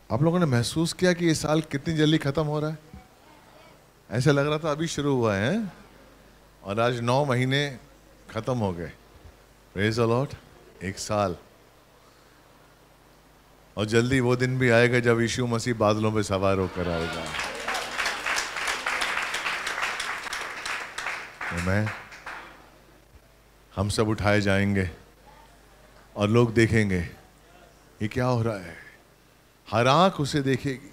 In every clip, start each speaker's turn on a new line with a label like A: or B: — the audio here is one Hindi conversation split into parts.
A: आप लोगों ने महसूस किया कि ये साल कितनी जल्दी खत्म हो रहा है? ऐसा लग रहा था अभी शुरू हुआ है और आज 9 महीने खत्म हो गए। Praise the lord. एक साल, और जल्दी वो दिन भी आएगा जब यीशु मसीह बादलों पे सवार होकर आएगा। आमीन। हम सब उठाए जाएंगे और लोग देखेंगे ये क्या हो रहा है। हर आंख उसे देखेगी।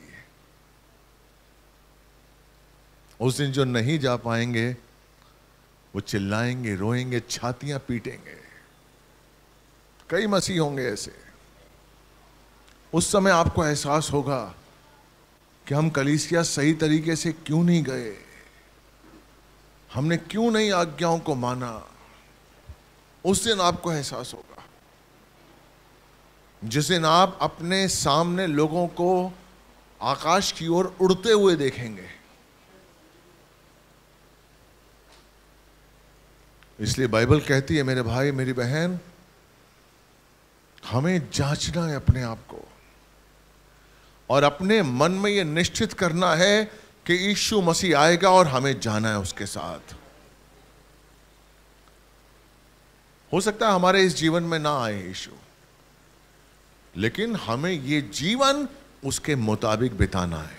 A: उस दिन जो नहीं जा पाएंगे वो चिल्लाएंगे, रोएंगे, छातियां पीटेंगे। कई मसीह होंगे ऐसे। उस समय आपको एहसास होगा कि हम कलीसिया सही तरीके से क्यों नहीं गए, हमने क्यों नहीं आज्ञाओं को माना। उस दिन आपको एहसास होगा जिस दिन आप अपने सामने लोगों को आकाश की ओर उड़ते हुए देखेंगे। इसलिए बाइबल कहती है, मेरे भाई मेरी बहन, हमें जांचना है अपने आप को और अपने मन में यह निश्चित करना है कि यीशु मसीह आएगा और हमें जाना है उसके साथ। हो सकता है हमारे इस जीवन में ना आए यीशु, लेकिन हमें ये जीवन उसके मुताबिक बिताना है।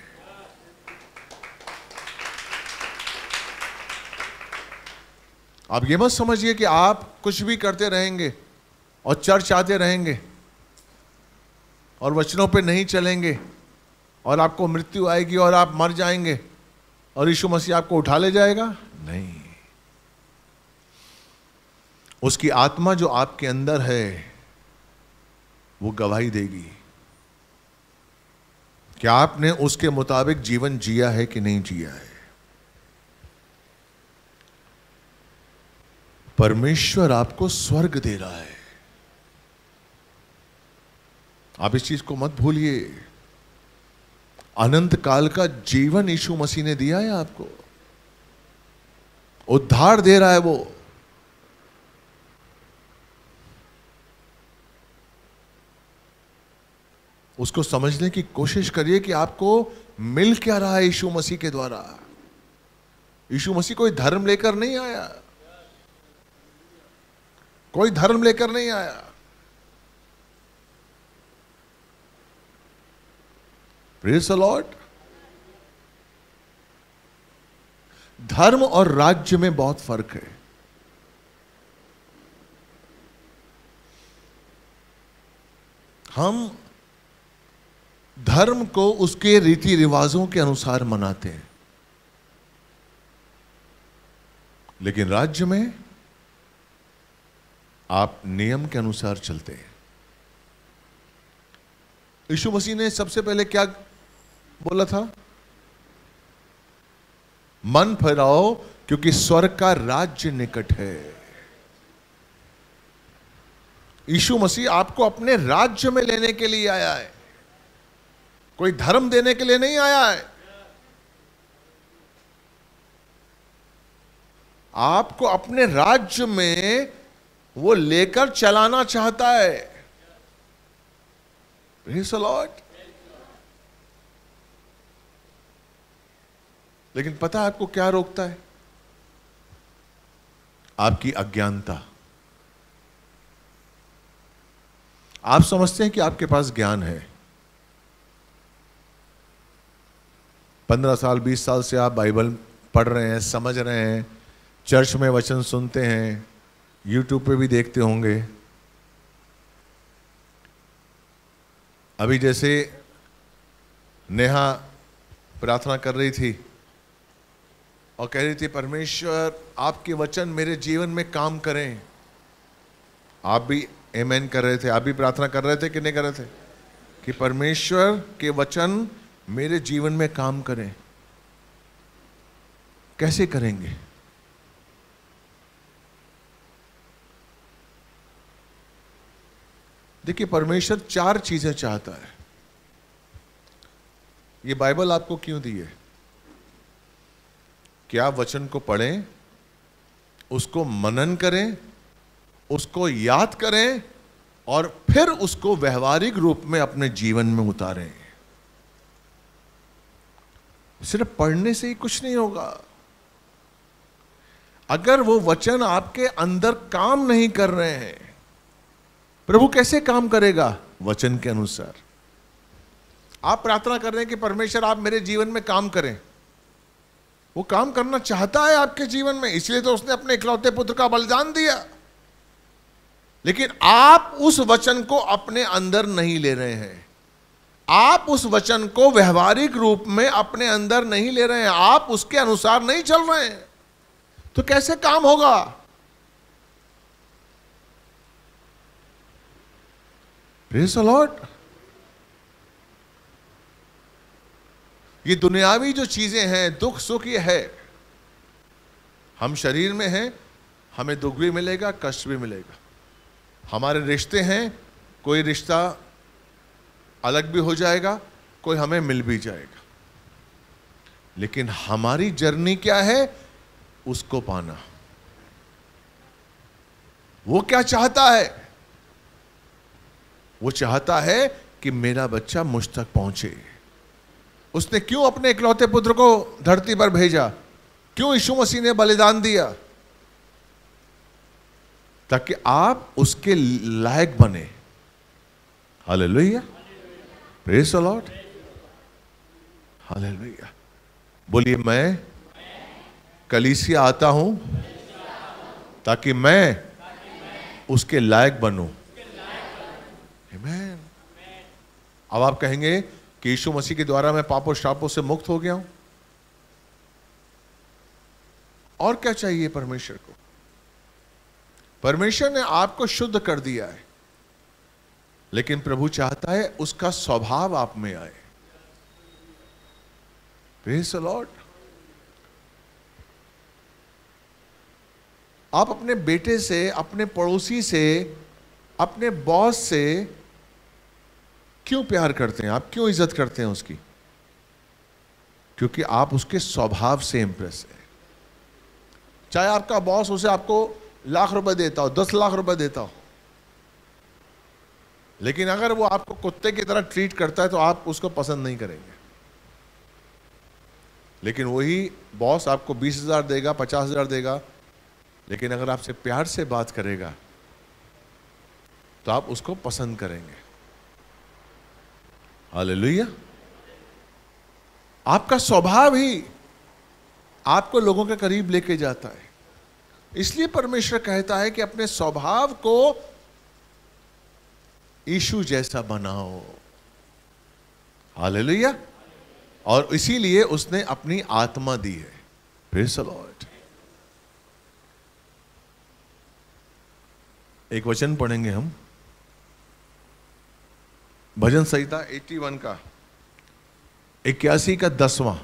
A: आप ये मत समझिए कि आप कुछ भी करते रहेंगे और चर्च आते रहेंगे और वचनों पे नहीं चलेंगे और आपको मृत्यु आएगी और आप मर जाएंगे और यीशु मसीह आपको उठा ले जाएगा। नहीं, उसकी आत्मा जो आपके अंदर है वो गवाही देगी कि आपने उसके मुताबिक जीवन जिया है कि नहीं जिया है। परमेश्वर आपको स्वर्ग दे रहा है, आप इस चीज को मत भूलिए। अनंत काल का जीवन यीशु मसीह ने दिया है आपको, उद्धार दे रहा है वो। उसको समझने की कोशिश करिए कि आपको मिल क्या रहा है यीशु मसीह के द्वारा। यीशु मसीह कोई धर्म लेकर नहीं आया, कोई धर्म लेकर नहीं आया। Praise the lord. धर्म और राज्य में बहुत फर्क है। हम धर्म को उसके रीति रिवाजों के अनुसार मनाते हैं, लेकिन राज्य में आप नियम के अनुसार चलते हैं। यीशु मसीह ने सबसे पहले क्या बोला था? मन फिराओ क्योंकि स्वर्ग का राज्य निकट है। यीशु मसीह आपको अपने राज्य में लेने के लिए आया है, कोई धर्म देने के लिए नहीं आया है। आपको अपने राज्य में वो लेकर चलाना चाहता है। Praise the lord. लेकिन पता है आपको क्या रोकता है? आपकी अज्ञानता। आप समझते हैं कि आपके पास ज्ञान है। 15 साल 20 साल से आप बाइबल पढ़ रहे हैं, समझ रहे हैं, चर्च में वचन सुनते हैं, यूट्यूब पे भी देखते होंगे। अभी जैसे नेहा प्रार्थना कर रही थी और कह रही थी, परमेश्वर आपके वचन मेरे जीवन में काम करें। आप भी आमीन कर रहे थे, आप भी प्रार्थना कर रहे थे कि नहीं कर रहे थे कि परमेश्वर के वचन मेरे जीवन में काम करें। कैसे करेंगे? देखिए, परमेश्वर 4 चीजें चाहता है। ये बाइबल आपको क्यों दी है? कि आप वचन को पढ़ें, उसको मनन करें, उसको याद करें और फिर उसको व्यवहारिक रूप में अपने जीवन में उतारें। सिर्फ पढ़ने से ही कुछ नहीं होगा। अगर वो वचन आपके अंदर काम नहीं कर रहे हैं, प्रभु कैसे काम करेगा? वचन के अनुसार। आप प्रार्थना कर रहे हैं कि परमेश्वर आप मेरे जीवन में काम करें, वो काम करना चाहता है आपके जीवन में, इसलिए तो उसने अपने इकलौते पुत्र का बलिदान दिया। लेकिन आप उस वचन को अपने अंदर नहीं ले रहे हैं, आप उस वचन को व्यवहारिक रूप में अपने अंदर नहीं ले रहे हैं, आप उसके अनुसार नहीं चल रहे हैं, तो कैसे काम होगा? Praise the lord. ये दुनियावी जो चीजें हैं, दुख सुख ये है, हम शरीर में हैं, हमें दुख भी मिलेगा, कष्ट भी मिलेगा। हमारे रिश्ते हैं, कोई रिश्ता अलग भी हो जाएगा, कोई हमें मिल भी जाएगा। लेकिन हमारी जर्नी क्या है? उसको पाना। वो क्या चाहता है? वो चाहता है कि मेरा बच्चा मुझ तक पहुंचे। उसने क्यों अपने इकलौते पुत्र को धरती पर भेजा? क्यों यीशु मसीह ने बलिदान दिया? ताकि आप उसके लायक बने। Hallelujah, praise the lord, hallelujah. बोलिए, मैं कलीसिया आता हूं ताकि मैं उसके लायक बनूं। आमीन। अब आप कहेंगे कि यीशु मसीह के द्वारा मैं पापों श्रापों से मुक्त हो गया हूं, और क्या चाहिए परमेश्वर को? परमेश्वर ने आपको शुद्ध कर दिया है, लेकिन प्रभु चाहता है उसका स्वभाव आप में आए। Praise the lord. आप अपने बेटे से, अपने पड़ोसी से, अपने बॉस से क्यों प्यार करते हैं? आप क्यों इज्जत करते हैं उसकी? क्योंकि आप उसके स्वभाव से इंप्रेस हैं। चाहे आपका बॉस उसे आपको लाख रुपए देता हो, 10 लाख रुपए देता हो, लेकिन अगर वो आपको कुत्ते की तरह ट्रीट करता है तो आप उसको पसंद नहीं करेंगे। लेकिन वही बॉस आपको 20,000 देगा, 50,000 देगा, लेकिन अगर आपसे प्यार से बात करेगा तो आप उसको पसंद करेंगे। हालेलुया। आपका स्वभाव ही आपको लोगों के करीब लेके जाता है। इसलिए परमेश्वर कहता है कि अपने स्वभाव को यीशु जैसा बनाओ। हालेलुया। और इसीलिए उसने अपनी आत्मा दी है। Praise the lord. एक वचन पढ़ेंगे हम, भजन संहिता 81 का 81 का 10वां।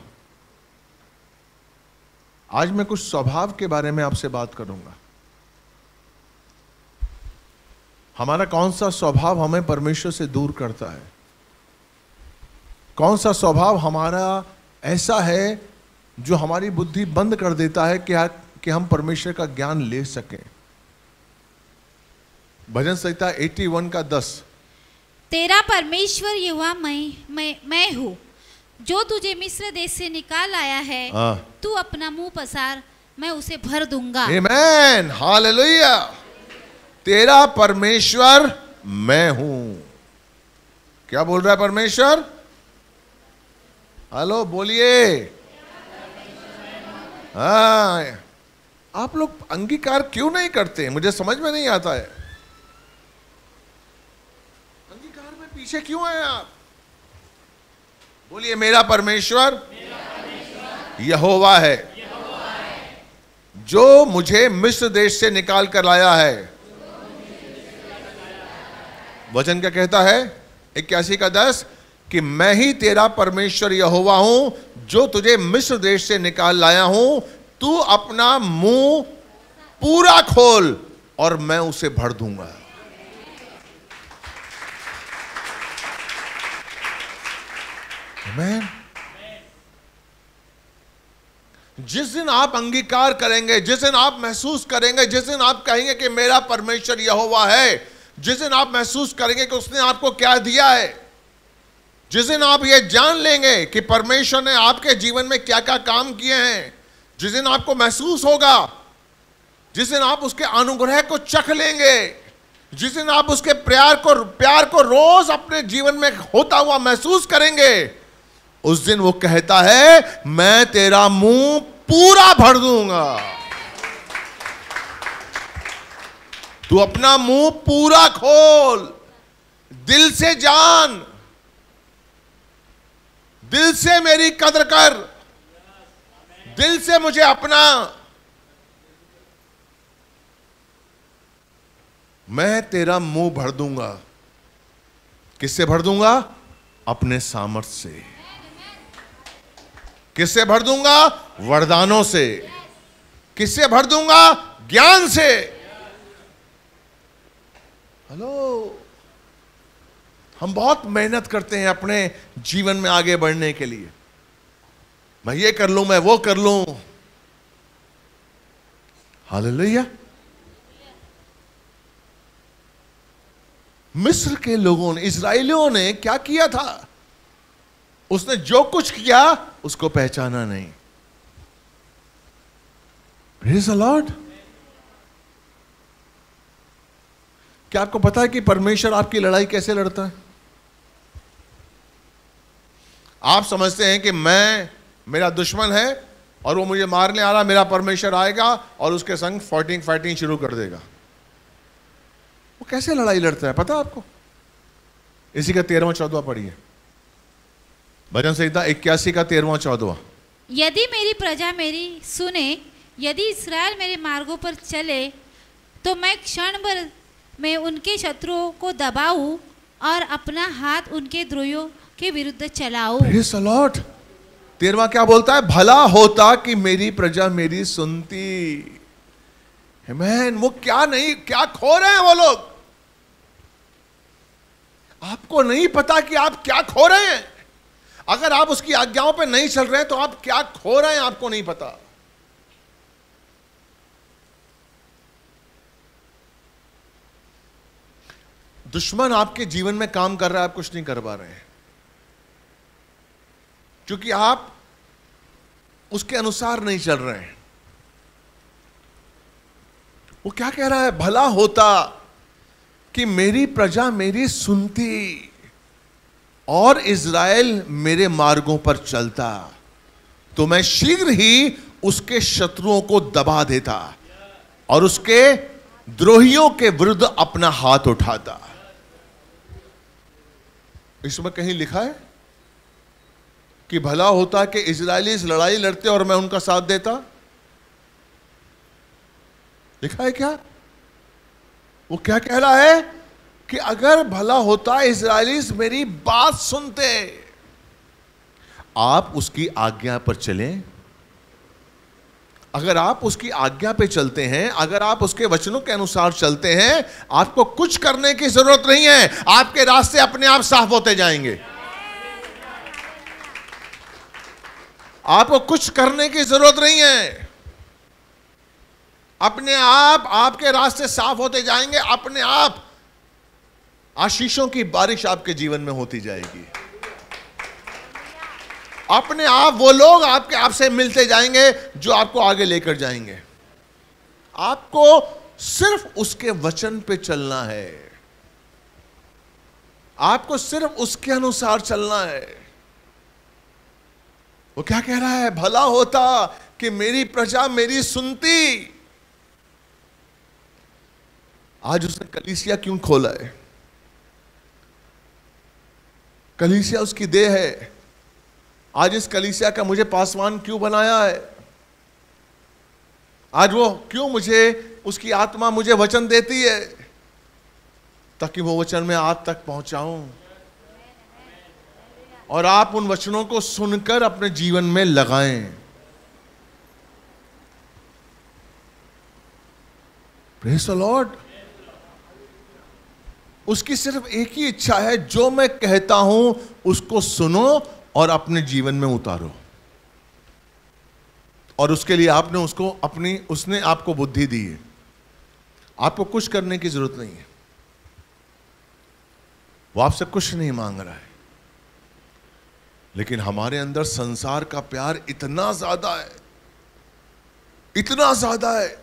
A: आज मैं कुछ स्वभाव के बारे में आपसे बात करूंगा। हमारा कौन सा स्वभाव हमें परमेश्वर से दूर करता है? कौन सा स्वभाव हमारा ऐसा है जो हमारी बुद्धि बंद कर देता है कि हम परमेश्वर का ज्ञान ले सकें? भजन संहिता 81 का 10।
B: तेरा परमेश्वर यहोवा मैं हूँ, जो तुझे मिस्र देश से निकाल आया है। तू अपना मुंह पसार, मैं उसे भर दूंगा।
A: आमीन, हालेलुया। तेरा परमेश्वर मैं हूं। क्या बोल रहा है परमेश्वर? हेलो, बोलिए। हाँ, आप लोग अंगीकार क्यों नहीं करते? मुझे समझ में नहीं आता है। अंगीकार में पीछे क्यों हैं आप? बोलिए, मेरा परमेश्वर यहोवा है, जो मुझे मिस्र देश से निकाल कर लाया है। वचन क्या कहता है? 81 का 10 कि मैं ही तेरा परमेश्वर यहोवा हूं, जो तुझे मिस्र देश से निकाल लाया हूं। तू अपना मुंह पूरा खोल और मैं उसे भर दूंगा। आमीन। जिस दिन आप अंगीकार करेंगे, जिस दिन आप महसूस करेंगे, जिस दिन आप कहेंगे कि मेरा परमेश्वर यहोवा है, जिस दिन आप महसूस करेंगे कि उसने आपको क्या दिया है, जिस दिन आप ये जान लेंगे कि परमेश्वर ने आपके जीवन में क्या क्या काम किए हैं, जिस दिन आपको महसूस होगा, जिस दिन आप उसके अनुग्रह को चख लेंगे, जिस दिन आप उसके प्यार को रोज अपने जीवन में होता हुआ महसूस करेंगे, उस दिन वो कहता है मैं तेरा मुंह पूरा भर दूंगा। तू अपना मुंह पूरा खोल, दिल से जान, दिल से मेरी कदर कर, दिल से मुझे अपना। मैं तेरा मुंह भर दूंगा। किससे भर दूंगा? अपने सामर्थ से। किससे भर दूंगा? वरदानों से। किससे भर दूंगा? ज्ञान से। हेलो, हम बहुत मेहनत करते हैं अपने जीवन में आगे बढ़ने के लिए। मैं ये कर लूं, मैं वो कर लूं। हालेलुया। मिस्र के लोगों ने, इजरायलियों ने क्या किया था? उसने जो कुछ किया उसको पहचाना नहीं। Praise the lord. क्या आपको पता है कि परमेश्वर आपकी लड़ाई कैसे लड़ता है? आप समझते हैं कि मेरा दुश्मन है और वो मुझे मारने आ रहा, मेरा परमेश्वर आएगा और उसके संग फाइटिंग शुरू कर देगा। वो कैसे लड़ाई लड़ता है पता है आपको? इसी का 13वां-14वां पढ़िए, भजन संहिता 81 का 13वां-14वां।
B: यदि मेरी प्रजा मेरी सुने, यदि इस्राएल मेरे मार्गों पर चले, तो मैं क्षण भर में उनके शत्रुओं को दबाऊं और अपना हाथ उनके द्रोहियों के विरुद्ध चलाऊं।
A: Praise the lord. 13वां क्या बोलता है? भला होता कि मेरी प्रजा मेरी सुनती। आमीन। वो क्या खो रहे हैं वो लोग? आपको नहीं पता कि आप क्या खो रहे हैं। अगर आप उसकी आज्ञाओं पे नहीं चल रहे हैं तो आप क्या खो रहे हैं, आपको नहीं पता। दुश्मन आपके जीवन में काम कर रहा है, आप कुछ नहीं कर पा रहे हैं, क्योंकि आप उसके अनुसार नहीं चल रहे हैं। वो क्या कह रहा है? भला होता कि मेरी प्रजा मेरी सुनती और इज़राइल मेरे मार्गों पर चलता, तो मैं शीघ्र ही उसके शत्रुओं को दबा देता और उसके द्रोहियों के विरुद्ध अपना हाथ उठाता। इसमें कहीं लिखा है कि भला होता कि इजरायली लड़ाई लड़ते और मैं उनका साथ देता? लिखा है क्या? वो क्या कह रहा है कि अगर भला होता इजरायली मेरी बात सुनते, आप उसकी आज्ञा पर चलें, अगर आप उसकी आज्ञा पे चलते हैं, अगर आप उसके वचनों के अनुसार चलते हैं, आपको कुछ करने की जरूरत नहीं है, आपके रास्ते अपने आप साफ होते जाएंगे। आपको कुछ करने की जरूरत नहीं है, अपने आप आपके रास्ते साफ होते जाएंगे, अपने आप आशीषों की बारिश आपके जीवन में होती जाएगी। अपने आप वो लोग आपसे मिलते जाएंगे जो आपको आगे लेकर जाएंगे। आपको सिर्फ उसके वचन पे चलना है, आपको सिर्फ उसके अनुसार चलना है। वो क्या कह रहा है? भला होता कि मेरी प्रजा मेरी सुनती। आज उसने कलीसिया क्यों खोला है? कलीसिया उसकी देह है। आज इस कलीसिया का मुझे पासवान क्यों बनाया है? आज वो क्यों उसकी आत्मा मुझे वचन देती है, ताकि वो वचन मैं आप तक पहुंचाऊं और आप उन वचनों को सुनकर अपने जीवन में लगाएं। Praise the lord. उसकी सिर्फ एक ही इच्छा है, जो मैं कहता हूं उसको सुनो और अपने जीवन में उतारो। और उसके लिए उसने आपको बुद्धि दी है। आपको कुछ करने की जरूरत नहीं है। वो आपसे कुछ नहीं मांग रहा है, लेकिन हमारे अंदर संसार का प्यार इतना ज्यादा है, इतना ज्यादा है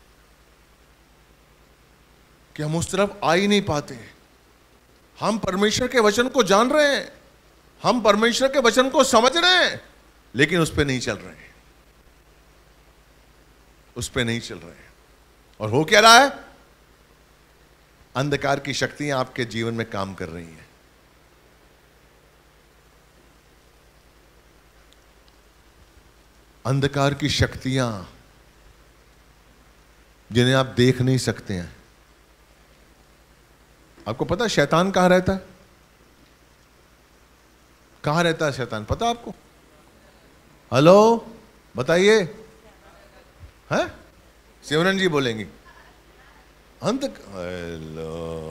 A: कि हम उस तरफ आ ही नहीं पाते। हम परमेश्वर के वचन को जान रहे हैं, हम परमेश्वर के वचन को समझ रहे हैं, लेकिन उस पर नहीं चल रहे हैं, उस पर नहीं चल रहे हैं। और हो क्या रहा है? अंधकार की शक्तियां आपके जीवन में काम कर रही हैं। अंधकार की शक्तियां जिन्हें आप देख नहीं सकते हैं। आपको पता है शैतान कहां रहता है? कहां रहता है शैतान, पता आपको? हेलो, बताइए। है सिमरन जी बोलेंगी। हेलो,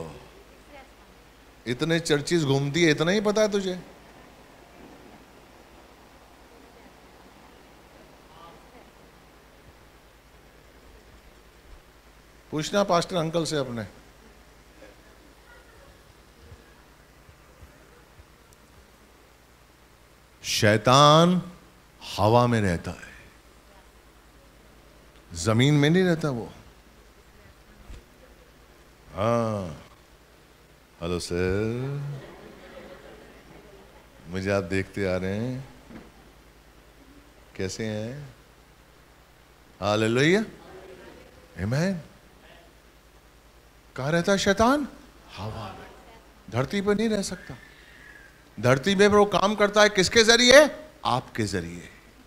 A: इतने चर्चिस घूमती है, इतना ही पता है तुझे? पूछना पास्टर अंकल से अपने। शैतान हवा में रहता है, जमीन में नहीं रहता वो। हाँ, हेलो सर, मुझे आप देखते आ रहे हैं, कैसे हैं? हालेलुया, आमीन। कहाँ रहता है शैतान? हवा में। धरती पर नहीं रह सकता। धरती में वो काम करता है किसके जरिए? आपके जरिए।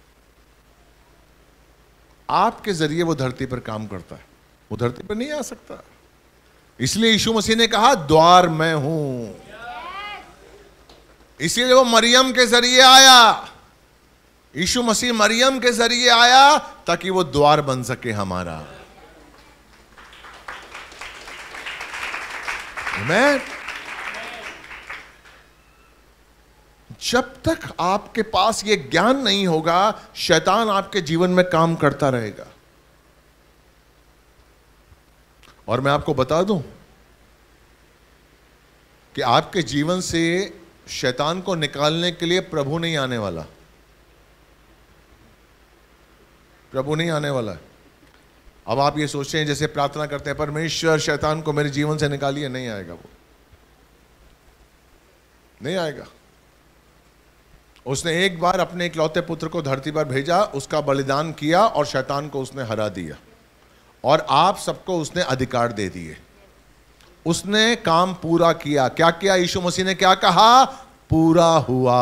A: आपके जरिए वो धरती पर काम करता है, वो धरती पर नहीं आ सकता। इसलिए यीशु मसीह ने कहा द्वार मैं हूं। इसलिए वो मरियम के जरिए आया, यीशु मसीह मरियम के जरिए आया ताकि वो द्वार बन सके हमारा। आमीन। जब तक आपके पास ये ज्ञान नहीं होगा, शैतान आपके जीवन में काम करता रहेगा। और मैं आपको बता दूं कि आपके जीवन से शैतान को निकालने के लिए प्रभु नहीं आने वाला, प्रभु नहीं आने वाला है। अब आप ये सोचते हैं, जैसे प्रार्थना करते हैं, परमेश्वर शैतान को मेरे जीवन से निकालिए, नहीं आएगा, वो नहीं आएगा। उसने एक बार अपने इकलौते पुत्र को धरती पर भेजा, उसका बलिदान किया और शैतान को उसने हरा दिया, और आप सबको उसने अधिकार दे दिए। उसने काम पूरा किया। क्या किया? यीशु मसीह ने क्या कहा? पूरा हुआ।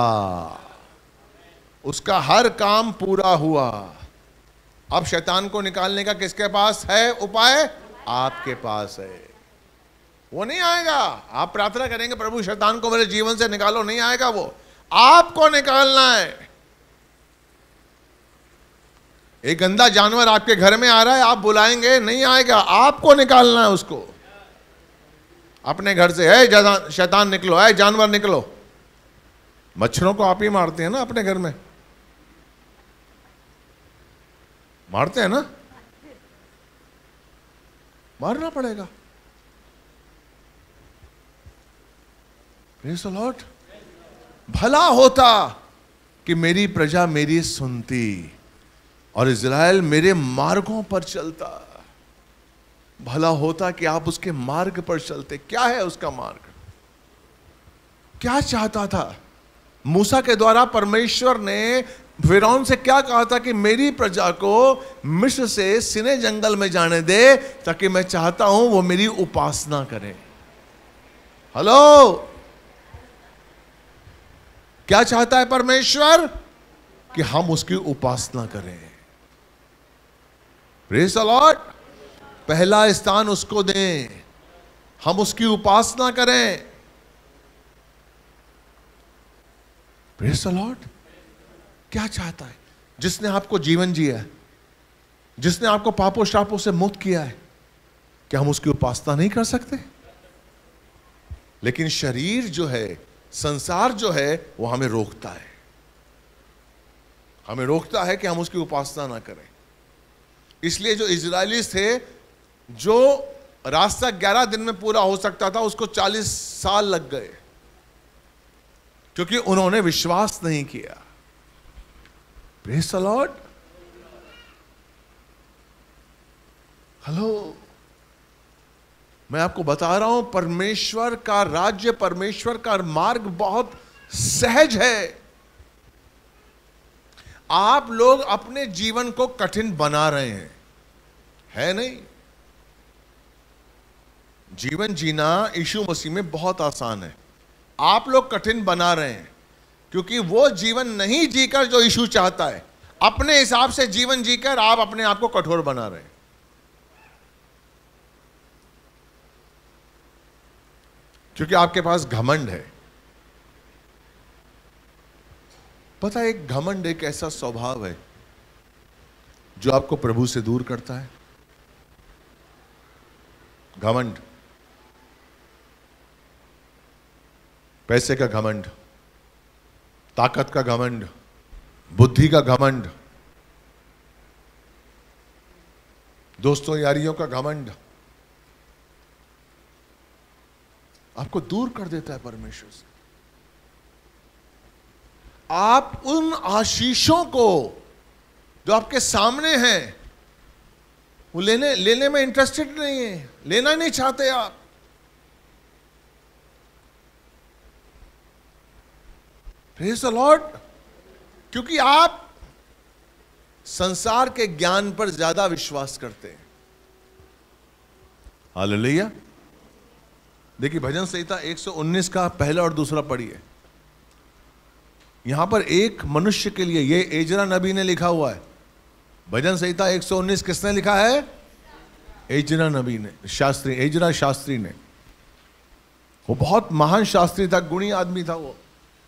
A: उसका हर काम पूरा हुआ। अब शैतान को निकालने का किसके पास है उपाय? आपके पास है। वो नहीं आएगा। आप प्रार्थना करेंगे प्रभु शैतान को मेरे जीवन से निकालो, नहीं आएगा वो। आपको निकालना है। एक गंदा जानवर आपके घर में आ रहा है, आप बुलाएंगे, नहीं आएगा। आपको निकालना है उसको अपने घर से। है शैतान निकलो, है जानवर निकलो। मच्छरों को आप ही मारते हैं ना अपने घर में, मारते हैं ना, मारना पड़ेगा। Praise the lord. भला होता कि मेरी प्रजा मेरी सुनती और इज़राइल मेरे मार्गों पर चलता। भला होता कि आप उसके मार्ग पर चलते। क्या है उसका मार्ग? क्या चाहता था? मूसा के द्वारा परमेश्वर ने फिरौन से क्या कहा था कि मेरी प्रजा को मिस्र से सिने जंगल में जाने दे, ताकि मैं चाहता हूं वो मेरी उपासना करें। हेलो, क्या चाहता है परमेश्वर? कि हम उसकी उपासना करें। Praise the lord. पहला स्थान उसको दें, हम उसकी उपासना करें। Praise the lord. क्या चाहता है? जिसने आपको जीवन जिया है, जिसने आपको पापों श्रापों से मुक्त किया है, क्या हम उसकी उपासना नहीं कर सकते? लेकिन शरीर जो है, संसार जो है, वो हमें रोकता है। हमें रोकता है कि हम उसकी उपासना ना करें। इसलिए जो इजरायली थे, जो रास्ता 11 दिन में पूरा हो सकता था, उसको 40 साल लग गए। क्योंकि उन्होंने विश्वास नहीं किया। Praise the lord. हेलो, मैं आपको बता रहा हूं, परमेश्वर का राज्य, परमेश्वर का मार्ग बहुत सहज है। आप लोग अपने जीवन को कठिन बना रहे हैं, है नहीं? जीवन जीना यीशु मसीह में बहुत आसान है, आप लोग कठिन बना रहे हैं, क्योंकि वो जीवन नहीं जीकर जो यीशु चाहता है, अपने हिसाब से जीवन जीकर आप अपने आप को कठोर बना रहे हैं। क्योंकि आपके पास घमंड है। पता है, एक घमंड एक ऐसा स्वभाव है जो आपको प्रभु से दूर करता है। घमंड, पैसे का घमंड, ताकत का घमंड, बुद्धि का घमंड, दोस्तों यारियों का घमंड आपको दूर कर देता है परमेश्वर से। आप उन आशीषों को जो आपके सामने हैं वो लेने में इंटरेस्टेड नहीं है, लेना नहीं चाहते आप। Praise the lord. क्योंकि आप संसार के ज्ञान पर ज्यादा विश्वास करते हैं। हालेलुया। देखिए भजन संहिता 119 का पहला और दूसरा पढ़िए। यहां पर एक मनुष्य के लिए, ये एजरा नबी ने लिखा हुआ है। भजन संहिता 119 किसने लिखा है? एजरा नबी ने, शास्त्री, एजरा शास्त्री ने। वो बहुत महान शास्त्री था, गुणी आदमी था वो।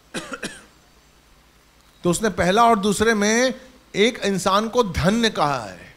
A: तो उसने पहला और दूसरे में एक इंसान को धन्य कहा है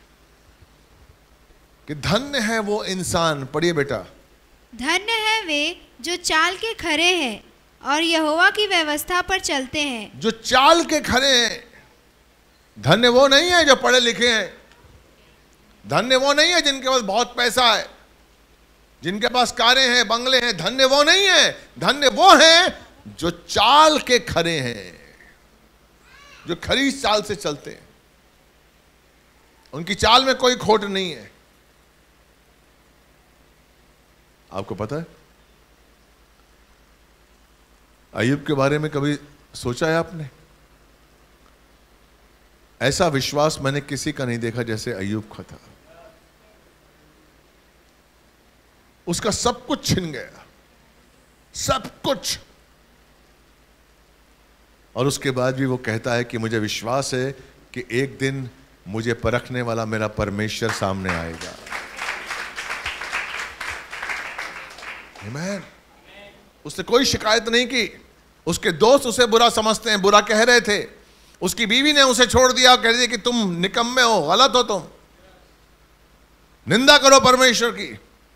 A: कि धन्य है वो इंसान। पढ़िए बेटा।
C: धन्य है वे जो चाल के खरे हैं और यहोवा की व्यवस्था पर चलते हैं। जो
A: चाल के खरे हैं। धन्य वो नहीं है जो पढ़े लिखे हैं, धन्य वो नहीं है जिनके पास बहुत पैसा है, जिनके पास कारें हैं, बंगले हैं। धन्य वो नहीं है, धन्य वो हैं जो चाल के खरे हैं, जो खरी चाल से चलते हैं। उनकी चाल में कोई खोट नहीं है। आपको पता है अय्यूब के बारे में कभी सोचा है आपने? ऐसा विश्वास मैंने किसी का नहीं देखा जैसे अय्यूब का था। उसका सब कुछ छिन गया, सब कुछ, और उसके बाद भी वो कहता है कि मुझे विश्वास है कि एक दिन मुझे परखने वाला मेरा परमेश्वर सामने आएगा। आमीन। उसने कोई शिकायत नहीं की। उसके दोस्त उसे बुरा समझते हैं, बुरा कह रहे थे। उसकी बीवी ने उसे छोड़ दिया, कह रही कि तुम निकम्मे हो, गलत हो, तुम निंदा करो परमेश्वर की।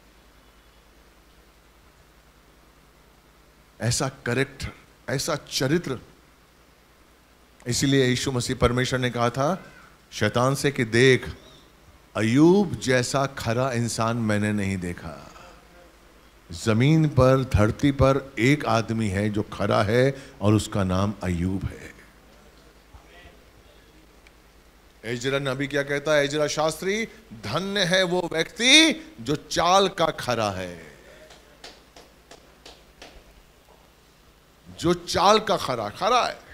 A: ऐसा कैरेक्टर, ऐसा चरित्र। इसीलिए यीशु मसीह, परमेश्वर ने कहा था शैतान से कि देख, अय्यूब जैसा खरा इंसान मैंने नहीं देखा। जमीन पर, धरती पर एक आदमी है जो खरा है और उसका नाम अय्यूब है। एजरा नबी क्या कहता है? एजरा शास्त्री, धन्य है वो व्यक्ति जो चाल का खरा है, जो चाल का खरा है।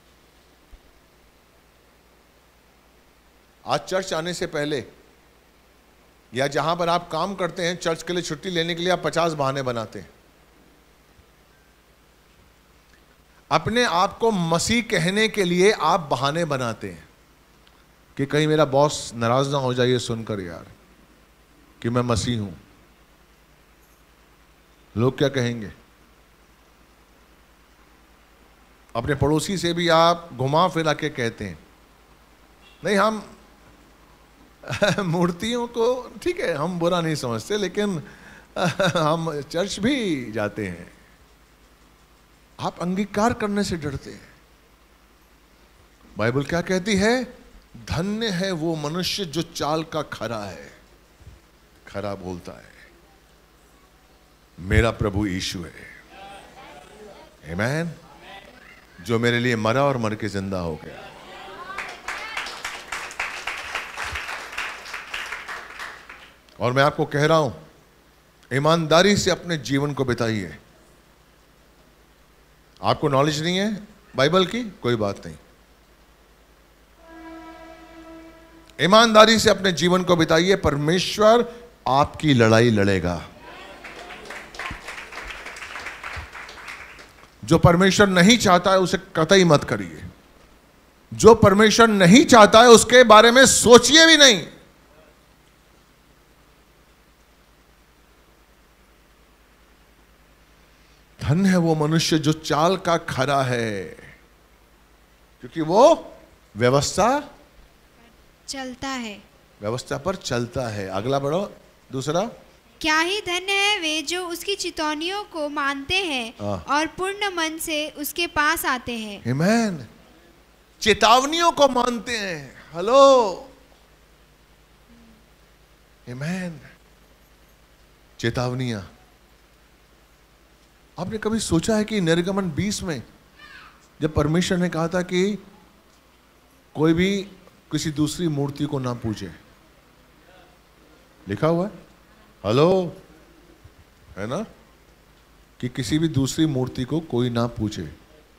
A: आज चर्च आने से पहले या जहां पर आप काम करते हैं, चर्च के लिए छुट्टी लेने के लिए आप 50 बहाने बनाते हैं। अपने आप को मसीह कहने के लिए आप बहाने बनाते हैं कि कहीं मेरा बॉस नाराज ना हो जाए ये सुनकर यार कि मैं मसीह हूं, लोग क्या कहेंगे। अपने पड़ोसी से भी आप घुमा फिरा के कहते हैं नहीं, हम मूर्तियों को ठीक है हम बुरा नहीं समझते, लेकिन हम चर्च भी जाते हैं। आप अंगीकार करने से डरते हैं। बाइबल क्या कहती है? धन्य है वो मनुष्य जो चाल का खरा है। खरा बोलता है मेरा प्रभु यीशु है। आमीन। जो मेरे लिए मरा और मर के जिंदा हो गया। और मैं आपको कह रहा हूं, ईमानदारी से अपने जीवन को बिताइए। आपको नॉलेज नहीं है बाइबल की, कोई बात नहीं, ईमानदारी से अपने जीवन को बिताइए। परमेश्वर आपकी लड़ाई लड़ेगा। जो परमेश्वर नहीं चाहता है उसे कतई मत करिए। जो परमेश्वर नहीं चाहता है उसके बारे में सोचिए भी नहीं। धन्य है वो मनुष्य जो चाल का खरा है, क्योंकि वो व्यवस्था
C: चलता है,
A: व्यवस्था पर चलता है। अगला बढ़ो, दूसरा।
C: क्या ही धन्य है वे जो उसकी चितौनियों को मानते हैं और पूर्ण मन से उसके पास आते हैं।
A: आमीन। चेतावनियों को मानते हैं। हेलो, आमीन। चेतावनियां। आपने कभी सोचा है कि निर्गमन 20 में जब परमेश्वर ने कहा था कि कोई भी किसी दूसरी मूर्ति को ना पूजे, लिखा हुआ है, हेलो, है ना, कि किसी भी दूसरी मूर्ति को कोई ना पूजे,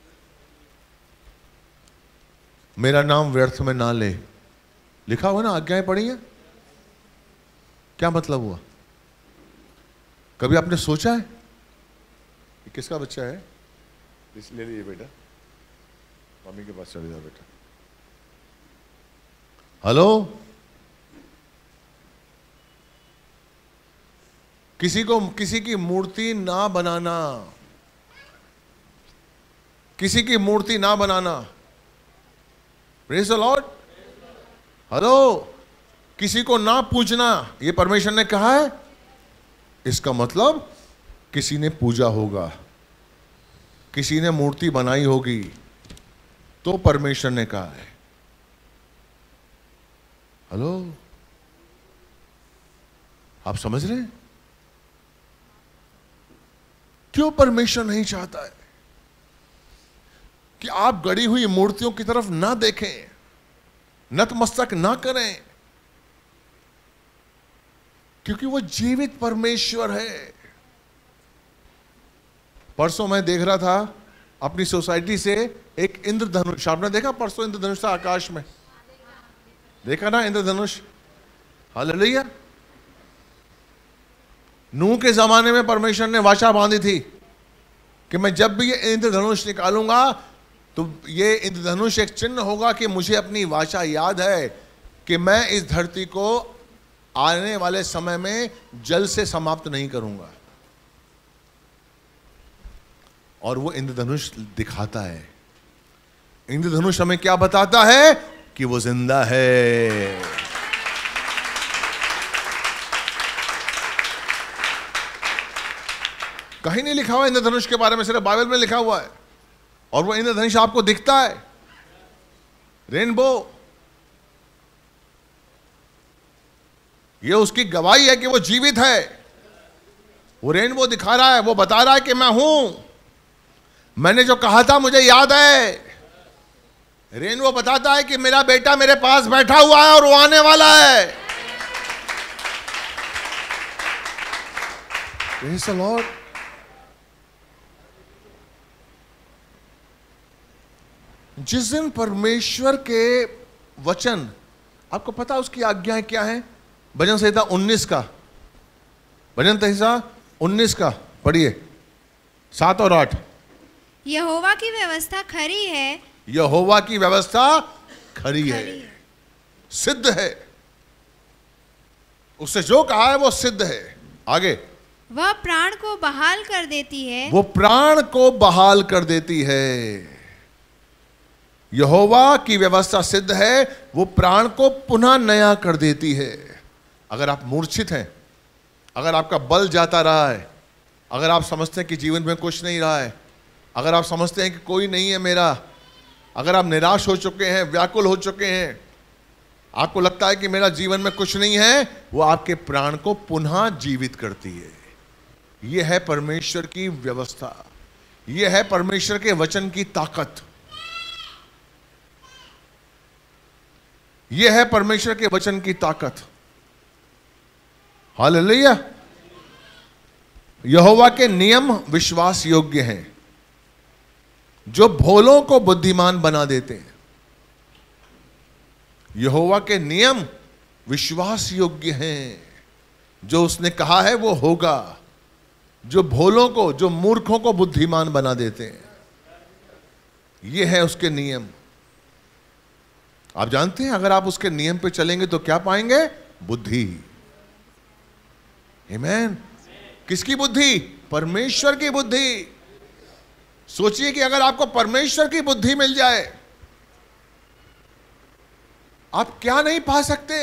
A: मेरा नाम व्यर्थ में ना ले, लिखा हुआ ना, आज्ञाएं पढ़ी हैं। क्या मतलब हुआ? कभी आपने सोचा है कि किसका बच्चा है? ले लीजिए बेटा, मम्मी के पास चले जाओ बेटा। हेलो, किसी की मूर्ति ना बनाना, किसी की मूर्ति ना बनाना। Praise the lord. हेलो, किसी को ना पूजना, ये परमेश्वर ने कहा है। इसका मतलब किसी ने पूजा होगा, किसी ने मूर्ति बनाई होगी, तो परमेश्वर ने कहा है। हेलो, आप समझ रहे हैं क्यों परमेश्वर नहीं चाहता है कि आप गड़ी हुई मूर्तियों की तरफ ना देखें, नतमस्तक ना करें? क्योंकि वो जीवित परमेश्वर है। परसों मैं देख रहा था अपनी सोसाइटी से एक इंद्रधनुष। आपने देखा परसों इंद्रधनुष था आकाश में? देखा ना इंद्रधनुष? हालेलुया। नूह के जमाने में परमेश्वर ने वाचा बांधी थी कि मैं जब भी ये इंद्रधनुष निकालूंगा तो ये इंद्रधनुष एक चिन्ह होगा कि मुझे अपनी वाचा याद है कि मैं इस धरती को आने वाले समय में जल से समाप्त नहीं करूंगा। और वो इंद्रधनुष दिखाता है। इंद्रधनुष हमें क्या बताता है? कि वो जिंदा है। कहीं नहीं लिखा हुआ इंद्रधनुष के बारे में, सिर्फ बाइबल में लिखा हुआ है। और वो इंद्रधनुष आपको दिखता है, रेनबो। ये उसकी गवाही है कि वो जीवित है। वो रेनबो दिखा रहा है, वो बता रहा है कि मैं हूं, मैंने जो कहा था मुझे याद है। रेनबो बताता है कि मेरा बेटा मेरे पास बैठा हुआ है और वो आने वाला है। Praise the Lord। जिस दिन परमेश्वर के वचन, आपको पता उसकी आज्ञाएं क्या हैं? भजन संहिता 19 का, भजन संहिता 19 का पढ़िए 7 और 8।
C: यहोवा की व्यवस्था खरी है,
A: यहोवा की व्यवस्था खरी है, सिद्ध है। उससे जो कहा है वो सिद्ध है। आगे,
C: वह प्राण को बहाल कर देती है,
A: वो प्राण को बहाल कर देती है। यहोवा की व्यवस्था सिद्ध है, वो प्राण को पुनः नया कर देती है। अगर आप मूर्छित हैं, अगर आपका बल जाता रहा है, अगर आप समझते हैं कि जीवन में कुछ नहीं रहा है, अगर आप समझते हैं कि कोई नहीं है मेरा, अगर आप निराश हो चुके हैं, व्याकुल हो चुके हैं, आपको लगता है कि मेरा जीवन में कुछ नहीं है, वो आपके प्राण को पुनः जीवित करती है। यह है परमेश्वर की व्यवस्था, यह है परमेश्वर के वचन की ताकत। यह है परमेश्वर के वचन की ताकत। हालेलुया। यहोवा के नियम विश्वास योग्य हैं, जो भोलों को बुद्धिमान बना देते हैं। यहोवा के नियम विश्वास योग्य हैं, जो उसने कहा है वो होगा, जो भोलों को, जो मूर्खों को बुद्धिमान बना देते हैं। ये है उसके नियम। आप जानते हैं अगर आप उसके नियम पे चलेंगे तो क्या पाएंगे? बुद्धि। आमीन। किसकी बुद्धि? परमेश्वर की बुद्धि। सोचिए कि अगर आपको परमेश्वर की बुद्धि मिल जाए, आप क्या नहीं पा सकते।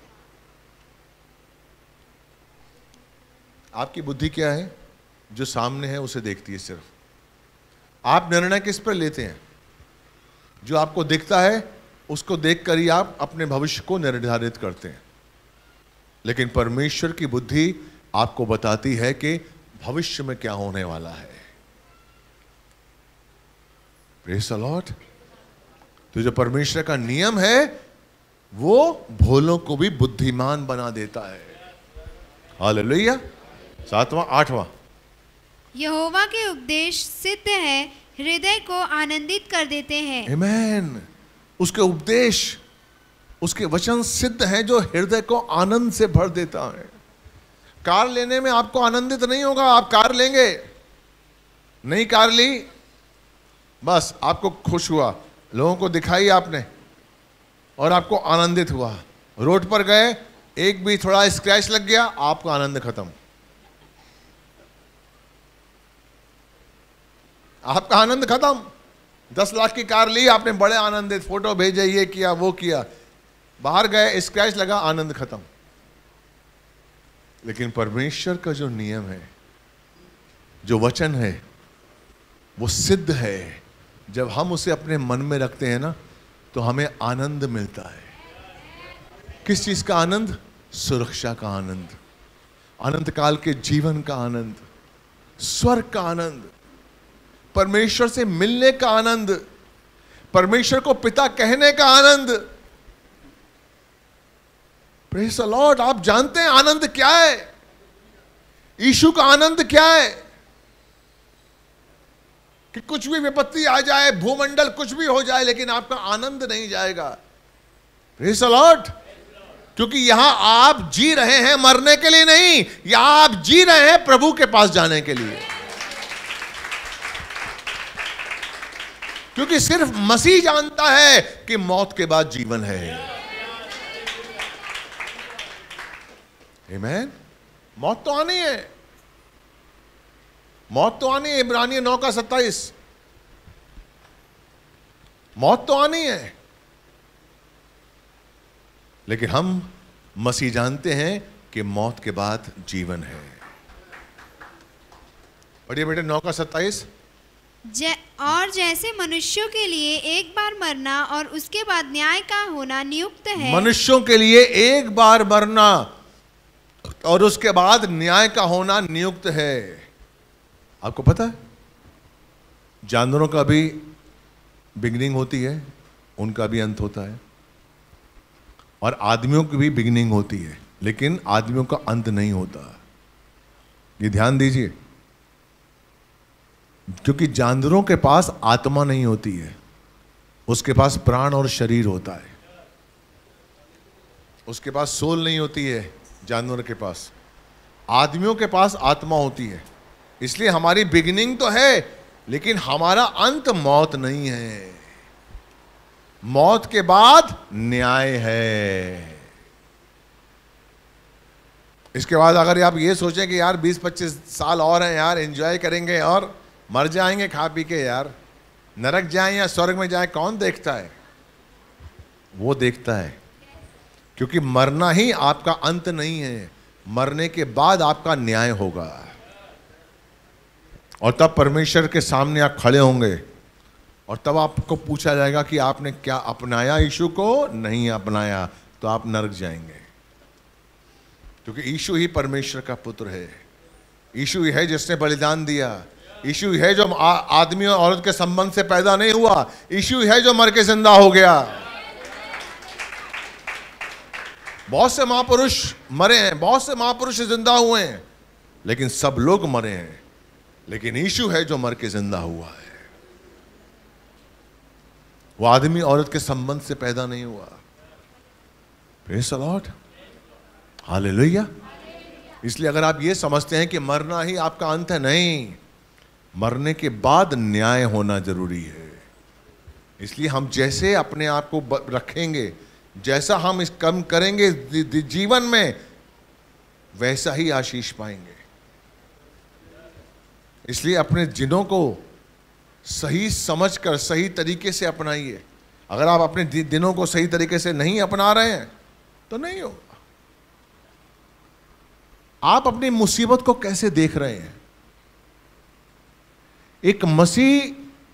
A: आपकी बुद्धि क्या है? जो सामने है उसे देखती है सिर्फ। आप निर्णय किस पर लेते हैं? जो आपको दिखता है उसको देखकर ही आप अपने भविष्य को निर्धारित करते हैं। लेकिन परमेश्वर की बुद्धि आपको बताती है कि भविष्य में क्या होने वाला है। Praise the lord. तो जो परमेश्वर का नियम है वो भोलों को भी बुद्धिमान बना देता है। हालेलुया। 7वां 8वां,
C: यहोवा के उपदेश सिद्ध है, हृदय को आनंदित कर देते हैं।
A: आमीन। उसके उपदेश, उसके वचन सिद्ध हैं जो हृदय को आनंद से भर देता है। कार लेने में आपको आनंदित नहीं होगा। आप कार लेंगे, नई कार ली, बस आपको खुश हुआ, लोगों को दिखाई आपने और आपको आनंदित हुआ। रोड पर गए, एक भी थोड़ा स्क्रैच लग गया, आपका आनंद खत्म। आपका आनंद खत्म। 10 लाख की कार ली आपने, बड़े आनंदित, फोटो भेजे, ये किया वो किया, बाहर गए स्क्रैच लगा, आनंद खत्म। लेकिन परमेश्वर का जो नियम है, जो वचन है, वो सिद्ध है। जब हम उसे अपने मन में रखते हैं ना, तो हमें आनंद मिलता है। किस चीज का आनंद? सुरक्षा का आनंद, अनंत काल के जीवन का आनंद, स्वर्ग का आनंद, परमेश्वर से मिलने का आनंद, परमेश्वर को पिता कहने का आनंद। Praise the lord. आप जानते हैं आनंद क्या है? यीशु का आनंद क्या है? कि कुछ भी विपत्ति आ जाए, भूमंडल कुछ भी हो जाए, लेकिन आपका आनंद नहीं जाएगा। Praise the lord. क्योंकि यहां आप जी रहे हैं मरने के लिए नहीं, यहां आप जी रहे हैं प्रभु के पास जाने के लिए। क्योंकि सिर्फ मसीह जानता है कि मौत के बाद जीवन है। आमीन। मौत तो आनी है, मौत तो आनी है। इब्रानियों 9:27, मौत तो आनी है। लेकिन हम मसीह जानते हैं कि मौत के बाद जीवन है। पढ़िए बेटे 9:27।
C: और जैसे मनुष्यों के लिए एक बार मरना और उसके बाद न्याय का होना नियुक्त है।
A: मनुष्यों के लिए एक बार मरना और उसके बाद न्याय का होना नियुक्त है। आपको पता है जानवरों का भी बिगिनिंग होती है, उनका भी अंत होता है, और आदमियों की भी बिगिनिंग होती है, लेकिन आदमियों का अंत नहीं होता। ये ध्यान दीजिए। क्योंकि जानवरों के पास आत्मा नहीं होती है, उसके पास प्राण और शरीर होता है। उसके पास सोल नहीं होती है जानवर के पास। आदमियों के पास आत्मा होती है। इसलिए हमारी बिगिनिंग तो है, लेकिन हमारा अंत मौत नहीं है। मौत के बाद न्याय है। इसके बाद अगर आप ये सोचें कि यार 20-25 साल और हैं यार, एंजॉय करेंगे और मर जाएंगे खा पी के, यार नरक जाएं या स्वर्ग में जाएं, कौन देखता है? वो देखता है। क्योंकि मरना ही आपका अंत नहीं है, मरने के बाद आपका न्याय होगा। और तब परमेश्वर के सामने आप खड़े होंगे और तब आपको पूछा जाएगा कि आपने क्या अपनाया यीशु को? नहीं अपनाया तो आप नरक जाएंगे। क्योंकि यीशु ही परमेश्वर का पुत्र है। यीशु ही है जिसने बलिदान दिया। यीशु है जो आदमी और औरत के संबंध से पैदा नहीं हुआ। यीशु है जो मर के जिंदा हो गया। बहुत से महापुरुष मरे हैं, बहुत से महापुरुष जिंदा हुए हैं, लेकिन सब लोग मरे हैं, लेकिन यीशु है जो मर के जिंदा हुआ है। वो आदमी औरत के संबंध से पैदा नहीं हुआ। Praise the lord, hallelujah. इसलिए अगर आप ये समझते हैं कि मरना ही आपका अंत है, नहीं, मरने के बाद न्याय होना जरूरी है। इसलिए हम जैसे अपने आप को रखेंगे, जैसा हम इस कम करेंगे जीवन में, वैसा ही आशीष पाएंगे। इसलिए अपने दिनों को सही समझकर सही तरीके से अपनाइए। अगर आप अपने दिनों को सही तरीके से नहीं अपना रहे हैं तो नहीं होगा। आप अपनी मुसीबत को कैसे देख रहे हैं? एक मसीह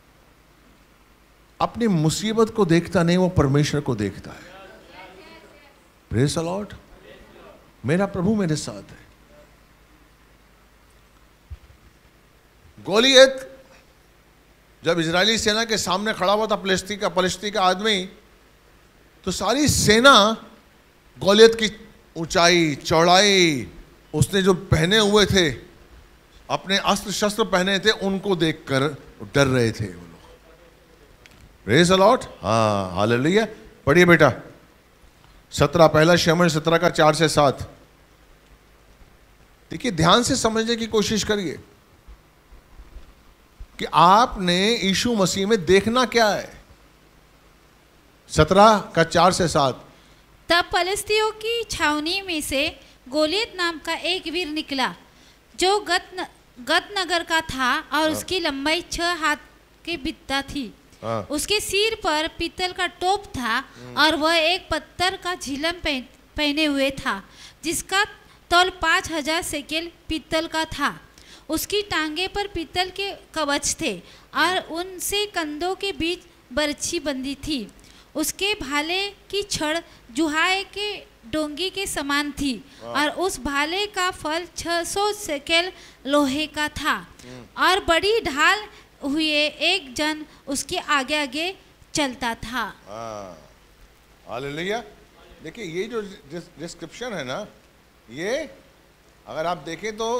A: अपनी मुसीबत को देखता नहीं, वो परमेश्वर को देखता है। प्रेज़ द लॉर्ड, मेरा प्रभु मेरे साथ है। गोलियत जब इजरायली सेना के सामने खड़ा हुआ था, पलिश्ती का आदमी, तो सारी सेना गोलियत की ऊंचाई, चौड़ाई, उसने जो पहने हुए थे, अपने अस्त्र शस्त्र पहने थे, उनको देखकर डर रहे थे वो लोग। प्रेज़ द लॉर्ड, हाँ, हालेलुया। पढ़िए बेटा 17, पहला शमूएल 17 का 4 से 7। देखिए, ध्यान से समझने की कोशिश करिए कि आपने यीशु मसीह में देखना क्या है। 17 का 4 से 7।
B: तब पलिश्तियों की छावनी में से गोलियत नाम का एक वीर निकला, जो गत नगर का था, और उसकी लंबाई 6 हाथ की बित्ता थी। उसके सिर पर पीतल का टोप था, और वह एक पत्थर का झिलम पहने हुए था, जिसका तौल 5000 शेकेल पीतल का था। उसकी टांगे पर पीतल के कवच थे, और उनसे कंधों के बीच बरछी बंधी थी। उसके भाले की छड़ जुहाए के डोंगी के समान थी, और उस भाले का फल 600 शेकेल लोहे का था। और बड़ी ढाल हुए एक जन उसके आगे आगे चलता था।
A: हालेलुया। देखिए, ये जो डिस्क्रिप्शन है ना, ये अगर आप देखें तो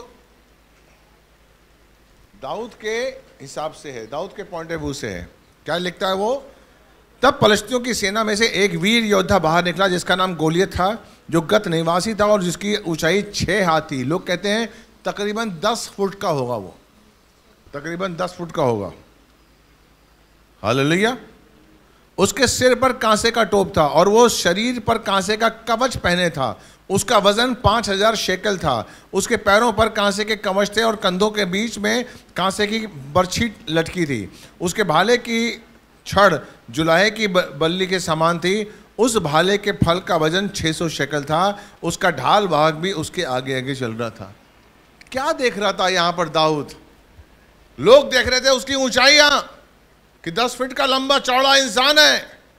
A: दाऊद के हिसाब से है, दाऊद के पॉइंट ऑफ व्यू से है। क्या लिखता है वो? तब पलिश्तियों की सेना में से एक वीर योद्धा बाहर निकला, जिसका नाम गोलियत था, जो गत निवासी था, और जिसकी ऊंचाई 6 हाथ थी। लोग कहते हैं तकरीबन 10 फुट का होगा, वो तकरीबन 10 फुट का होगा। हालेलुया। उसके सिर पर कांसे का टोप था, और वो शरीर पर कांसे का कवच पहने था। उसका वजन 5000 शेकल था। उसके पैरों पर कांसे के कवच थे, और कंधों के बीच में कांसे की बरछी लटकी थी। उसके भाले की छड़ जुलाहे की बल्ली के समान थी। उस भाले के फल का वजन 600 शेकल था। उसका ढाल भाग भी उसके आगे आगे चल रहा था। क्या देख रहा था यहां पर दाऊद? लोग देख रहे थे उसकी ऊंचाइयां, कि 10 फीट का लंबा चौड़ा इंसान है।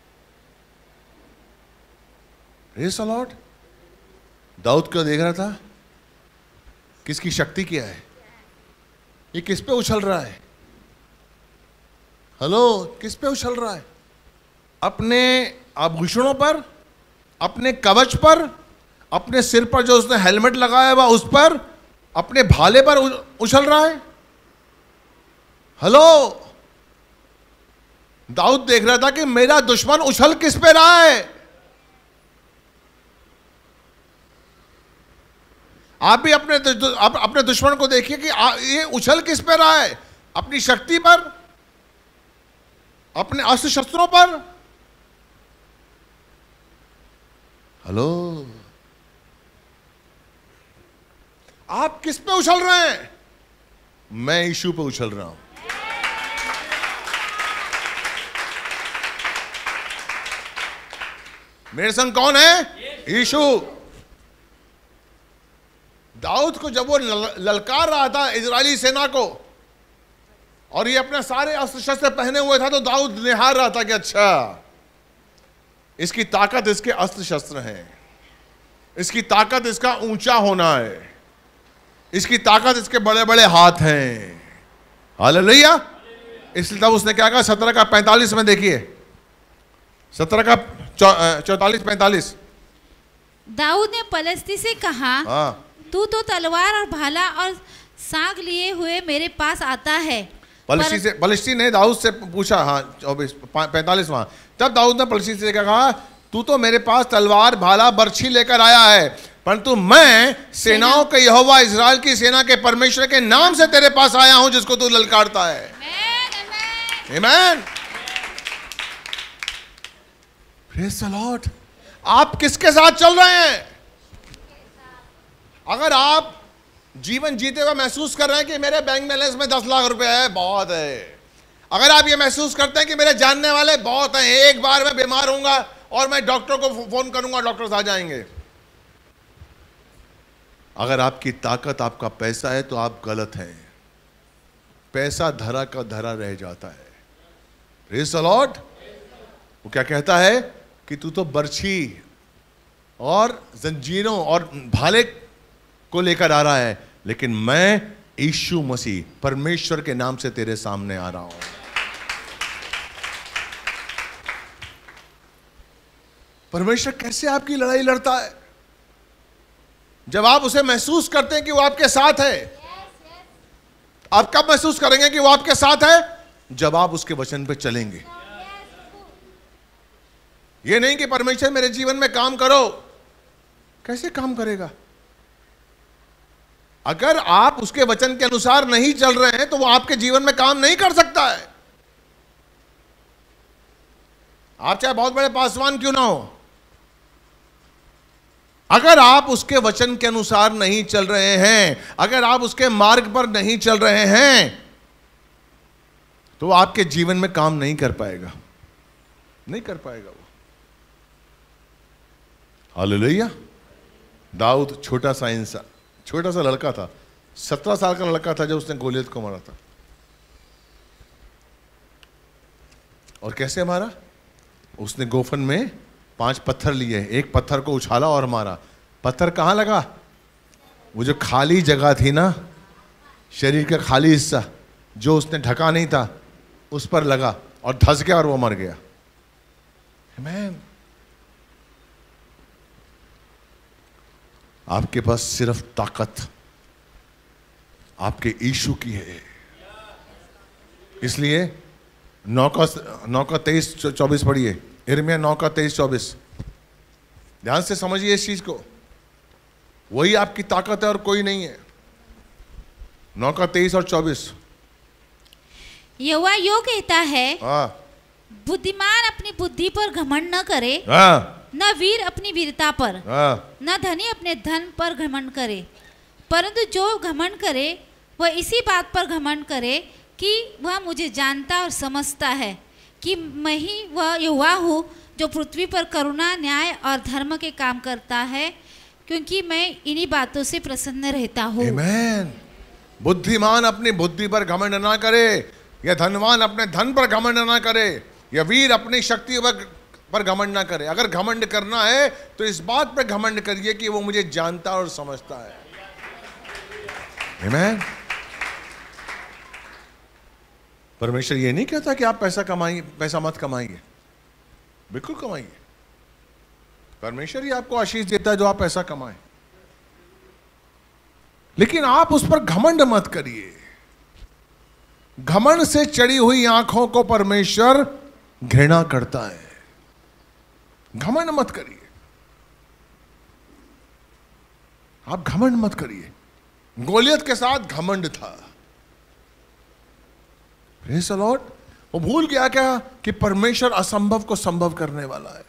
A: Praise the Lord. दाऊद क्यों देख रहा था? किसकी शक्ति क्या है? ये किस पे उछल रहा है? हेलो, किस पे उछल रहा है? अपने आभूषणों पर, अपने कवच पर, अपने सिर पर जो उसने हेलमेट लगाया हुआ उस पर, अपने भाले पर उछल रहा है। हेलो, दाऊद देख रहा था कि मेरा दुश्मन उछल किस पे रहा है। आप भी अपने दुश्मन को देखिए कि ये उछल किस पे रहा है। अपनी शक्ति पर, अपने अस्त्र शस्त्रों पर। हेलो, आप किस पे उछल रहे हैं? मैं यीशु पे उछल रहा हूं। मेरे संग कौन है? यीशु। दाऊद को जब वो ललकार रहा था इजरायली सेना को, और ये अपने सारे अस्त्र शस्त्र पहने हुए था, तो दाऊद निहार रहा था कि अच्छा, इसकी ताकत इसके अस्त्र शस्त्र हैं, इसकी ताकत इसका ऊंचा होना है, इसकी ताकत इसके बड़े बड़े हाथ हैं। हालेलुया। इसलिए तब उसने क्या कहा? 17 का 45 में देखिए, 17 का 44-45।
B: दाऊद ने पलिश्ती से कहा,
A: हाँ,
B: तू तो तलवार और भाला और साग लिए हुए मेरे पास आता है।
A: पलिश्ती ने दाऊद से पूछा, हाँ 45वां, तब दाऊद ने पलिश्ती से कहा, तू तो मेरे पास तलवार भाला बर्छी लेकर आया है, परंतु मैं सेनाओं के यहोवा इस्राएल की सेना के परमेश्वर के नाम से तेरे पास आया हूं जिसको तू ललकारता है। आमीन। Praise the lord. आप किसके साथ चल रहे हैं? अगर आप जीवन जीते हुए महसूस कर रहे हैं कि मेरे बैंक बैलेंस में 10 लाख रुपए है, बहुत है। अगर आप ये महसूस करते हैं कि मेरे जानने वाले बहुत हैं, एक बार मैं बीमार होऊंगा और मैं डॉक्टर को फोन करूंगा, डॉक्टर आ जाएंगे। अगर आपकी ताकत आपका पैसा है तो आप गलत हैं। पैसा धरा का धरा रह जाता है। Praise the lord. वो क्या कहता है कि तू तो बर्छी और जंजीरों और भाले को लेकर आ रहा है, लेकिन मैं यीशु मसीह परमेश्वर के नाम से तेरे सामने आ रहा हूं। परमेश्वर कैसे आपकी लड़ाई लड़ता है? जब आप उसे महसूस करते हैं कि वो आपके साथ है। आप कब महसूस करेंगे कि वो आपके साथ है? जब आप उसके वचन पे चलेंगे। ये नहीं कि परमेश्वर मेरे जीवन में काम करो। कैसे काम करेगा? अगर आप उसके वचन के अनुसार नहीं चल रहे हैं तो वो आपके जीवन में काम नहीं कर सकता है। आप चाहे बहुत बड़े पासवान क्यों ना हो, अगर आप उसके वचन के अनुसार नहीं चल रहे हैं, अगर आप उसके मार्ग पर नहीं चल रहे हैं, तो आपके जीवन में काम नहीं कर पाएगा, नहीं कर पाएगा वो। हालेलुया। दाऊद छोटा सा लड़का था, 17 साल का लड़का था जब उसने गोलियत को मारा था। और कैसे मारा? उसने गोफन में 5 पत्थर लिए, एक पत्थर को उछाला और मारा। पत्थर कहां लगा? वो जो खाली जगह थी ना, शरीर का खाली हिस्सा जो उसने ढका नहीं था, उस पर लगा और धंस गया और वो मर गया। आमीन। आपके पास सिर्फ ताकत आपके यीशु की है। इसलिए 9 का 23-24 पढ़िए। यिर्मयाह 9 का 23-24। ध्यान से समझिए इस चीज को। वही आपकी ताकत है और कोई नहीं है। 9 का 23 और 24।
B: यहोवा यो कहता है,
A: हाँ,
B: बुद्धिमान अपनी बुद्धि पर घमंड न करे,
A: हाँ,
B: न वीर अपनी वीरता पर,
A: हाँ,
B: न धनी अपने धन पर घमंड करे, परंतु जो घमंड करे वह इसी बात पर घमंड करे कि वह मुझे जानता और समझता है कि मैं ही वह यहोवा हूँ जो पृथ्वी पर करुणा, न्याय और धर्म के काम करता है, क्योंकि मैं इन्हीं बातों से प्रसन्न रहता हूँ।
A: आमीन। बुद्धिमान अपनी बुद्धि पर घमंड ना करे, या धनवान अपने धन पर घमंड ना करे, या वीर अपनी शक्ति पर घमंड ना करे। अगर घमंड करना है तो इस बात पर घमंड करिए कि वो मुझे जानता और समझता है। आमीन। परमेश्वर ये नहीं कहता कि आप पैसा मत कमाइए, बिल्कुल कमाइए। परमेश्वर ही आपको आशीष देता है जो आप पैसा कमाएं, लेकिन आप उस पर घमंड मत करिए। घमंड से चढ़ी हुई आंखों को परमेश्वर घृणा करता है। घमंड मत करिए, आप घमंड मत करिए। गोलियत के साथ घमंड था। Praise the lord. वो भूल गया क्या कि परमेश्वर असंभव को संभव करने वाला है।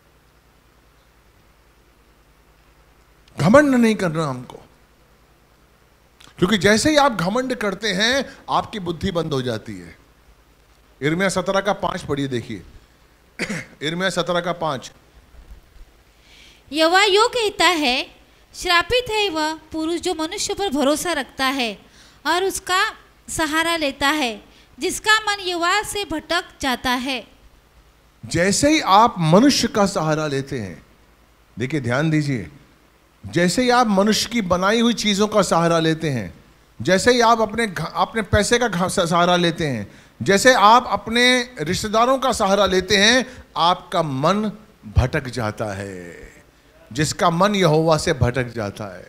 A: घमंड नहीं करना हमको, क्योंकि जैसे ही आप घमंड करते हैं आपकी बुद्धि बंद हो जाती है। यिर्मयाह 17 का 5 पढ़िए, देखिए। यिर्मयाह 17 का 5।
B: यहोवा यो कहता है, श्रापित है वह पुरुष जो मनुष्य पर भरोसा रखता है और उसका सहारा लेता है, जिसका मन यहोवा से भटक जाता है।
A: जैसे ही आप मनुष्य का सहारा लेते हैं, देखिए ध्यान दीजिए, जैसे ही आप मनुष्य की बनाई हुई चीजों का सहारा लेते हैं, जैसे ही आप अपने पैसे का सहारा लेते हैं, जैसे आप अपने रिश्तेदारों का सहारा लेते हैं, आपका मन भटक जाता है। जिसका मन यहोवा से भटक जाता है।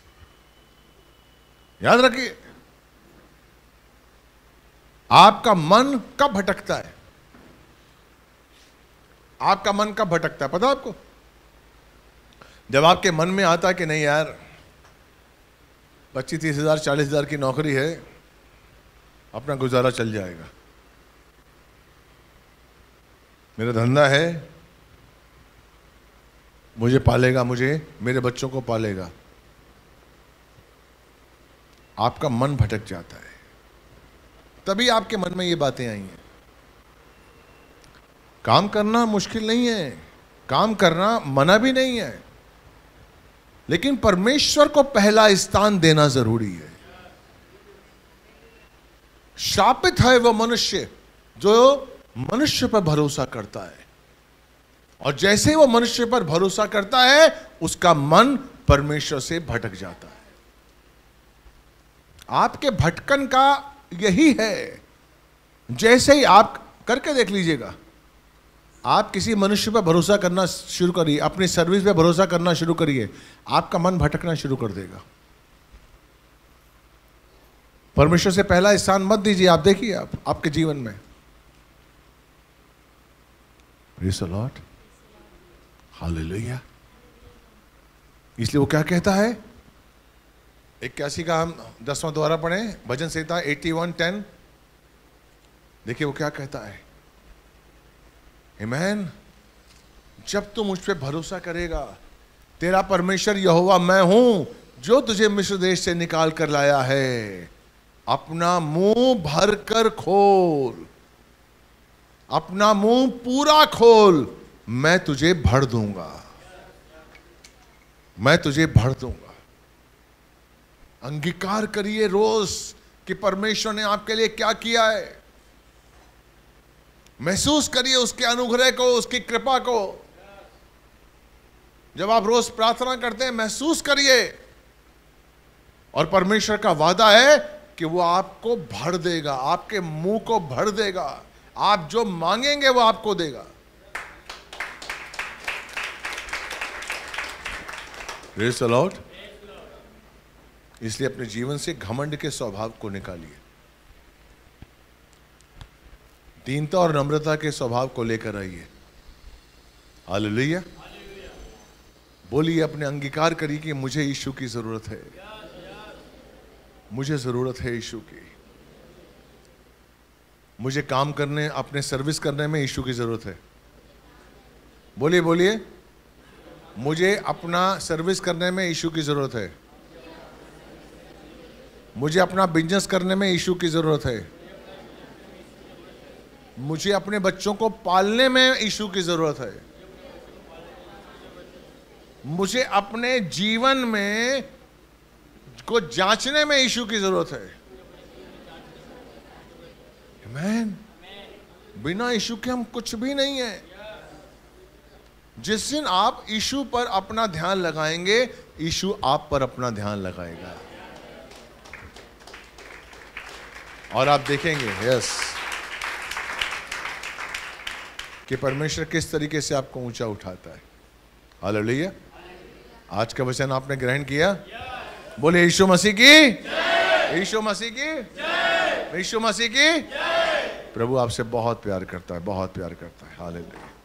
A: याद रखिए, आपका मन कब भटकता है? आपका मन कब भटकता है पता है आपको? जब आपके मन में आता है कि नहीं यार 25-30 हज़ार 40 हज़ार की नौकरी है, अपना गुजारा चल जाएगा, मेरा धंधा है, मुझे पालेगा, मुझे मेरे बच्चों को पालेगा, आपका मन भटक जाता है। तभी आपके मन में ये बातें आई हैं। काम करना मुश्किल नहीं है, काम करना मना भी नहीं है, लेकिन परमेश्वर को पहला स्थान देना जरूरी है। शापित है वो मनुष्य जो मनुष्य पर भरोसा करता है, और जैसे वो मनुष्य पर भरोसा करता है उसका मन परमेश्वर से भटक जाता है। आपके भटकन का यही है। जैसे ही आप करके देख लीजिएगा, आप किसी मनुष्य पर भरोसा करना शुरू करिए, अपनी सर्विस पे भरोसा करना शुरू करिए, आपका मन भटकना शुरू कर देगा। परमेश्वर से पहला स्थान मत दीजिए। आप देखिए आपके जीवन में। Praise the lord, hallelujah. इसलिए वो क्या कहता है, 81 का हम 10वां द्वारा पढ़ें, भजन संहिता 81:10। देखिए वो क्या कहता है, आमीन। जब तू मुझ पे भरोसा करेगा, तेरा परमेश्वर यहोवा मैं हूं जो तुझे मिस्र देश से निकाल कर लाया है। अपना मुंह भर कर खोल, अपना मुंह पूरा खोल, मैं तुझे भर दूंगा, मैं तुझे भर दूंगा। अंगीकार करिए रोज कि परमेश्वर ने आपके लिए क्या किया है। महसूस करिए उसके अनुग्रह को, उसकी कृपा को। जब आप रोज प्रार्थना करते हैं महसूस करिए, और परमेश्वर का वादा है कि वो आपको भर देगा, आपके मुंह को भर देगा। आप जो मांगेंगे वो आपको देगा। Praise the lord. इसलिए अपने जीवन से घमंड के स्वभाव को निकालिए, दीनता और नम्रता के स्वभाव को लेकर आइए। हालेलुया। बोलिए, अपने अंगीकार करिए कि मुझे यीशु की जरूरत है, मुझे जरूरत है यीशु की। मुझे काम करने, अपने सर्विस करने में यीशु की जरूरत है। बोलिए बोलिए, मुझे अपना सर्विस करने में यीशु की जरूरत है, मुझे अपना बिजनेस करने में यीशु की जरूरत है, मुझे अपने बच्चों को पालने में यीशु की जरूरत है, मुझे अपने जीवन में को जांचने में यीशु की जरूरत है। आमीन। बिना यीशु के हम कुछ भी नहीं है। जिस दिन आप यीशु पर अपना ध्यान लगाएंगे, यीशु आप पर अपना ध्यान लगाएगा, और आप देखेंगे यस कि परमेश्वर किस तरीके से आपको ऊंचा उठाता है। हालेलुया। आज का वचन आपने ग्रहण किया? बोले यीशु मसीह की, यीशु मसीह की, यीशु मसीह की। प्रभु आपसे बहुत प्यार करता है, बहुत प्यार करता है। हालेलुया।